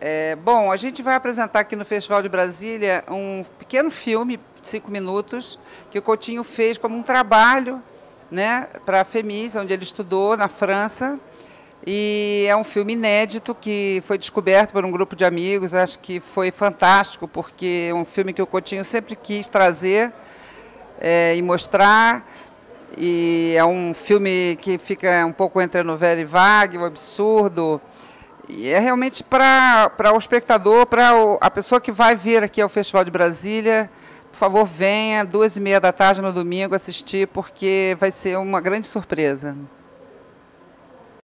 Bom, a gente vai apresentar aqui no Festival de Brasília um pequeno filme, 5 minutos, que o Coutinho fez como um trabalho, né, para a FEMIS, onde ele estudou, na França. E é um filme inédito que foi descoberto por um grupo de amigos. Acho que foi fantástico, porque é um filme que o Coutinho sempre quis trazer e mostrar. E é um filme que fica um pouco entre a novela e vague, o absurdo. E é realmente para o espectador, para a pessoa que vai vir aqui ao Festival de Brasília. Por favor, venha, 2h30 da tarde no domingo assistir, porque vai ser uma grande surpresa.